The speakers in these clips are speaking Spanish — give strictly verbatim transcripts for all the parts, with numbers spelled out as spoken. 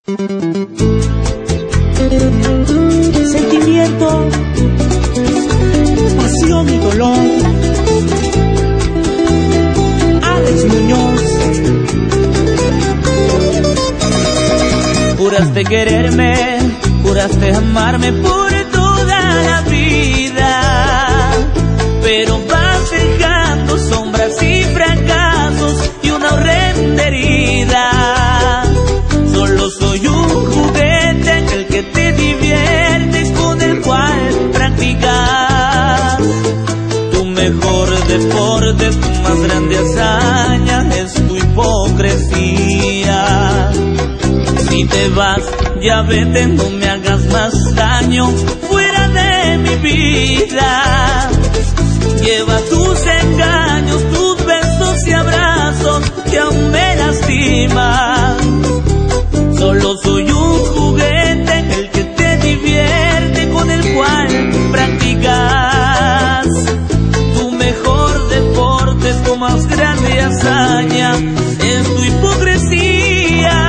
Sentimiento, pasión y dolor. Alex Muñoz. Juraste quererme, juraste amarme por toda la vida, pero vas dejando sombras y fracasos y una horrenda herida. Solo soy un juguete en el que te diviertes, con el cual practicas tu mejor deporte, tu más grande hazaña es tu hipocresía. Si te vas, ya vete, no me hagas más daño, fuera de mi vida. Lleva tus engaños, tus besos y abrazos que aún me lastiman. Solo soy un juguete en el que te divierte, con el cual practicas tu mejor deporte, tu más grande hazaña es tu hipocresía.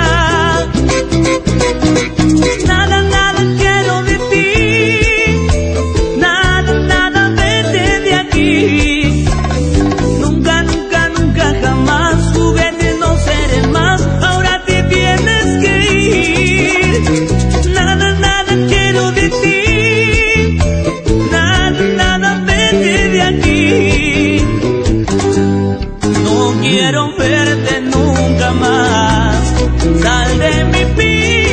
Nada, nada quiero de ti, nada, nada, vete de aquí. Nunca, nunca, nunca, jamás, juguete no seré más, ahora te tienes que ir. Nada, nada quiero de ti, nada, nada, vete de aquí. No quiero verte nunca más, sal de mi vida.